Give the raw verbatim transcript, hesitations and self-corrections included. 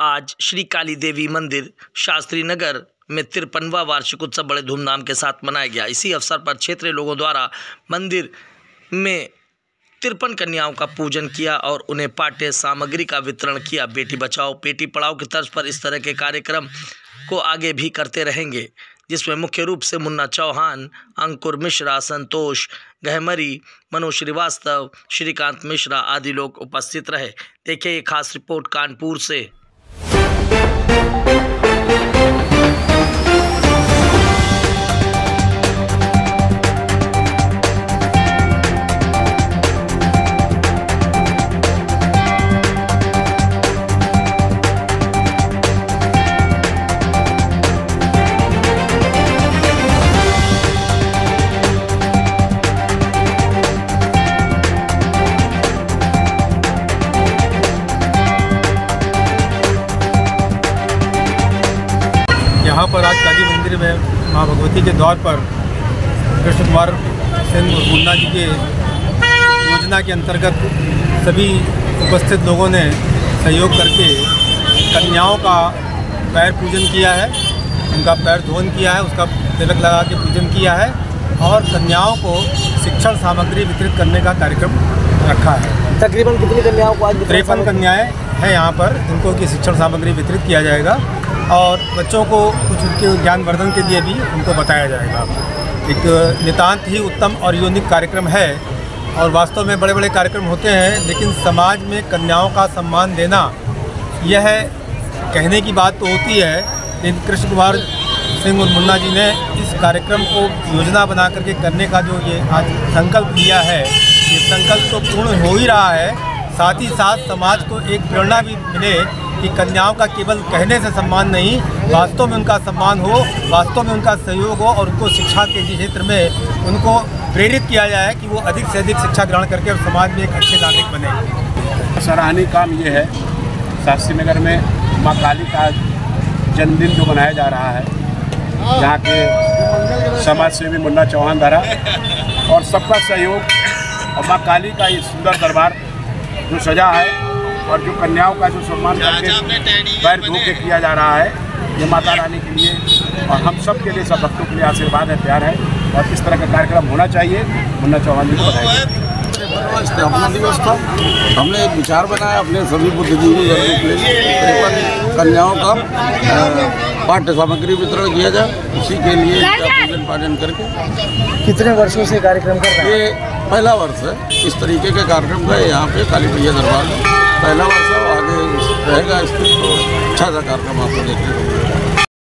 आज श्री काली देवी मंदिर शास्त्री नगर में तिरपनवा वार्षिक उत्सव बड़े धूमधाम के साथ मनाया गया। इसी अवसर पर क्षेत्रीय लोगों द्वारा मंदिर में तिरपन कन्याओं का पूजन किया और उन्हें पाठ्य सामग्री का वितरण किया। बेटी बचाओ बेटी पढ़ाओ की तर्ज पर इस तरह के कार्यक्रम को आगे भी करते रहेंगे, जिसमें मुख्य रूप से मुन्ना चौहान, अंकुर मिश्रा, संतोष गहमरी, मनोज श्रीवास्तव, श्रीकांत मिश्रा आदि लोग उपस्थित रहे। देखिए एक खास रिपोर्ट कानपुर से। यहाँ पर आज काली मंदिर में माँ भगवती के द्वार पर कृष्ण कुमार सिंह और मुन्ना जी के योजना के अंतर्गत सभी उपस्थित लोगों ने सहयोग करके कन्याओं का पैर पूजन किया है, उनका पैर धोन किया है, उसका तिलक लगा के पूजन किया है और कन्याओं को शिक्षण सामग्री वितरित करने का कार्यक्रम रखा है। तकरीबन कितनी कन्याओं को आज तिरपन कन्याएँ हैं यहाँ पर, जिनको की शिक्षण सामग्री वितरित किया जाएगा और बच्चों को कुछ उनके ज्ञानवर्धन के लिए भी उनको बताया जाएगा। एक नितांत ही उत्तम और यूनिक कार्यक्रम है और वास्तव में बड़े बड़े कार्यक्रम होते हैं, लेकिन समाज में कन्याओं का सम्मान देना यह कहने की बात तो होती है, लेकिन कृष्ण कुमार सिंह और मुन्ना जी ने इस कार्यक्रम को योजना बना करके करने का जो ये आज संकल्प लिया है, ये संकल्प तो पूर्ण हो ही रहा है। साथ ही साथ समाज को एक प्रेरणा भी मिले कि कन्याओं का केवल कहने से सम्मान नहीं, वास्तव में उनका सम्मान हो, वास्तव में उनका सहयोग हो और उनको शिक्षा के क्षेत्र में उनको प्रेरित किया जाए कि वो अधिक से अधिक शिक्षा ग्रहण करके समाज में एक अच्छे नागरिक बने। सराहनीय काम ये है, शास्त्री नगर में माँ काली का जन्मदिन जो मनाया जा रहा है, यहाँ के समाज सेवी मुन्ना चौहान द्वारा और सबका सहयोग और माँ काली का ये सुंदर दरबार जो सजा है और जो कन्याओं का जो सम्मान करके पैर धो के किया जा रहा है, ये माता रानी के लिए और हम सब के लिए, सब भक्तों के लिए आशीर्वाद है, प्यार है और इस तरह का कार्यक्रम होना चाहिए। मुन्ना चौहान जी को बधाई। स्थापना दिवस था, हमने एक विचार बनाया अपने सभी बुद्धिजीवी वर्गों के लिए तिरपन कन्याओं का पाठ्य सामग्री वितरण किया जाए, उसी के लिए पूजन पाठन करके। कितने वर्षों से कार्यक्रम कर रहे हैं? ये पहला वर्ष है इस तरीके के कार्यक्रम का यहाँ पे काली मैया दरबार में, पहला वर्ष है, आगे रहेगा। इसके तो अच्छा सा कार्यक्रम आपको देखने को